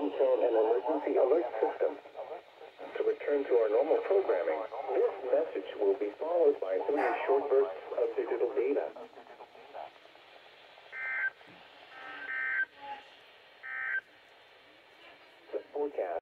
alarm tone and emergency alert system. To return to our normal programming, this message will be followed by 3 short bursts of digital data. The forecast.